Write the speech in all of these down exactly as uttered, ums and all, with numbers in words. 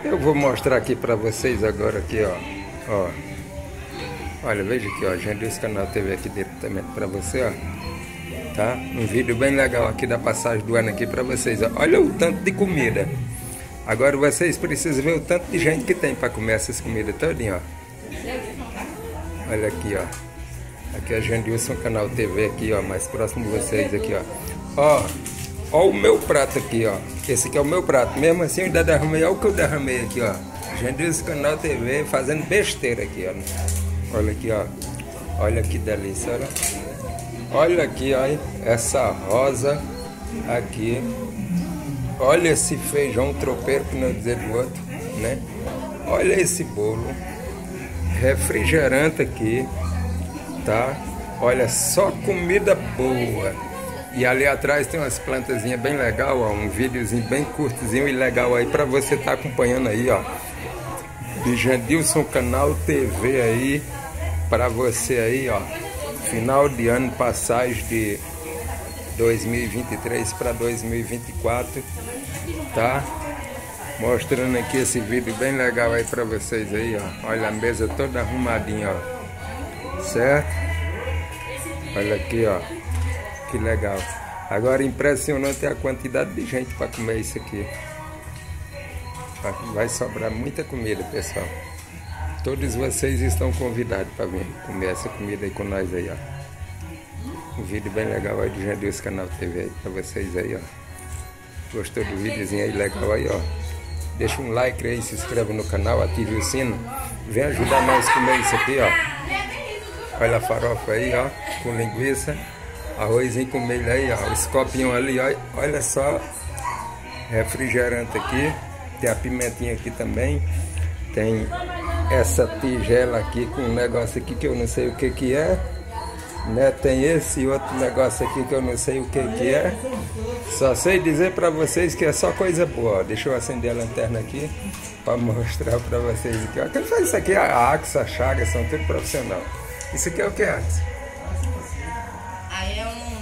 Eu vou mostrar aqui para vocês agora aqui, ó. Ó. Olha, veja aqui, ó. Jandilson Canal T V aqui diretamente para você, ó. Tá? Um vídeo bem legal aqui da passagem do ano aqui para vocês, ó. Olha o tanto de comida. Agora vocês precisam ver o tanto de gente que tem para comer essas comidas todinha, ó. Olha aqui, ó. Aqui é Jandilson Canal T V aqui, ó, mais próximo de vocês aqui, ó. Ó, ó o meu prato aqui, ó. Esse aqui é o meu prato. Mesmo assim eu ainda derramei, olha o que eu derramei aqui, ó. Jandilson Canal T V fazendo besteira aqui, ó. Olha aqui, ó. Olha que delícia, olha. Olha aqui, ó, essa rosa aqui. Olha esse feijão tropeiro, que não dizer do outro, né? Olha esse bolo. Refrigerante aqui, tá? Olha, só comida boa. E ali atrás tem umas plantazinhas bem legal, ó. Um videozinho bem curtozinho e legal aí pra você estar tá acompanhando aí, ó. De Jandilson Canal T V aí, pra você aí, ó. Final de ano, passagem de dois mil e vinte e três para dois mil e vinte e quatro, tá? Mostrando aqui esse vídeo bem legal aí pra vocês aí, ó. Olha a mesa toda arrumadinha, ó. Certo? Olha aqui, ó. Que legal. Agora impressionante a quantidade de gente para comer isso aqui. Vai sobrar muita comida, pessoal. Todos vocês estão convidados para vir comer essa comida aí com nós aí, ó. Um vídeo bem legal aí do Jandilson Canal T V aí para vocês aí, ó. Gostou do videozinho aí legal aí, ó? Deixa um like aí, se inscreva no canal, ative o sino. Vem ajudar nós a comer isso aqui, ó. Olha a farofa aí, ó, com linguiça. Arrozinho com milho aí, ó. Os copinhos ali, ó. Olha só. Refrigerante aqui. Tem a pimentinha aqui também. Tem essa tigela aqui com um negócio aqui que eu não sei o que que é, né? Tem esse outro negócio aqui que eu não sei o que que é. Só sei dizer para vocês que é só coisa boa, ó. Deixa eu acender a lanterna aqui para mostrar para vocês aqui, ó. Quem faz isso aqui? A Axa, a Chaga, são tudo profissional. Isso aqui é o que, Axa? Aí é um...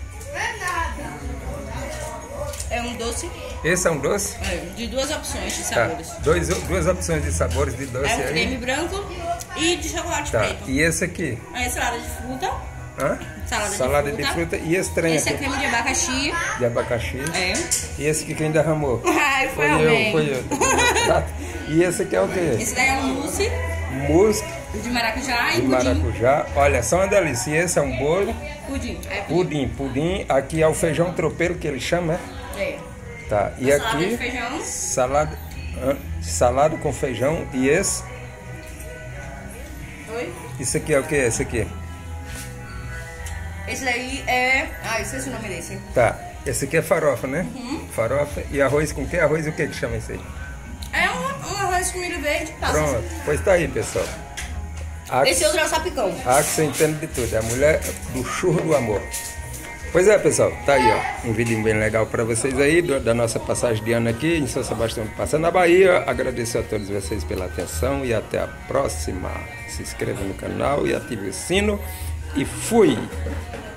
É um doce. Esse é um doce? É, de duas opções de sabores. Tá. Dois, duas opções de sabores de doce aí. É um creme branco e de chocolate tá. preto. E esse aqui? É salada de fruta. Hã? Salada, salada de, de fruta. fruta. E esse trem esse aqui? é creme de abacaxi. De abacaxi. É. E esse aqui quem derramou? Ai, foi, foi alguém. eu, foi eu. Tá. E esse aqui é o quê? Esse daí é um mousse. Mousse. De maracujá e de pudim. maracujá. Olha, só uma delícia. E esse é um bolo. Pudim. É pudim. Pudim. Pudim. Aqui é o feijão tropeiro que ele chama, é? É. Tá. E a aqui... salada de feijão. Salada... Salada com feijão. E esse? Oi? Isso aqui é o que? Esse aqui? Esse daí é... Ah, esqueci o nome desse. Tá. Esse aqui é farofa, né? Uhum. Farofa. E arroz com o que? Arroz o que que chama isso aí? É um, um arroz com milho verde. Passa. Pronto. Pois tá aí, pessoal. Axe, Esse outro é o sapicão. a Axe entende de tudo. É a mulher do churro do amor. Pois é, pessoal. Tá aí, ó. Um vídeo bem legal para vocês aí. Do, da nossa passagem de ano aqui em São Sebastião do Passando na Bahia. Agradeço a todos vocês pela atenção. E até a próxima. Se inscreva no canal e ative o sino. E fui!